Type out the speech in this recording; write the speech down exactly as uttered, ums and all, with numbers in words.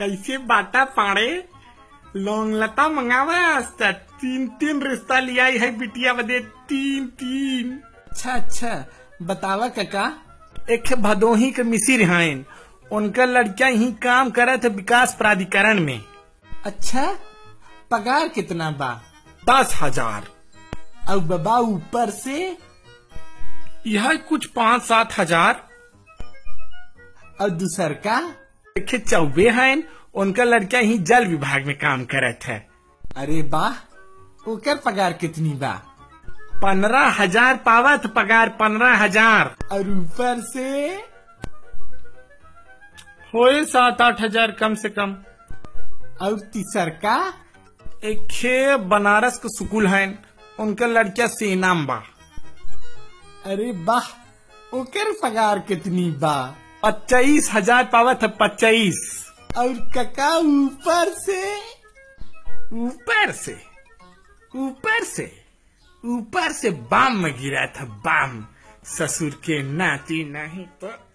कैसे बाटा पाड़े लौंग लता मंगावस त तीन तीन रिश्ता लिया है बिटिया बदे तीन तीन। अच्छा अच्छा बतावा काका। एक भदोही के मिसिर हैं, उनका लड़का ही काम करत विकास प्राधिकरण में। अच्छा पगार कितना बा? दस हजार। और बाबा ऊपर से यह कुछ पाँच सात हजार। और दूसर का देखे चौबे हैं, उनका लड़का ही जल विभाग में काम करत है। अरे वाह ओकर पगार कितनी बा? पंद्रह हजार पावत पगार पंद्रह हजार। और ऊपर से होए सात आठ हजार कम से कम। और तीसर का एक बनारस के स्कूल है, उनका लड़का सेना में बा। अरे वाह ओकर पगार कितनी बा? पच्चीस हजार पावत है पच्चीस। और काका ऊपर से ऊपर से ऊपर से ऊपर से बाम में गिरा था बाम। ससुर के नाती नहीं तो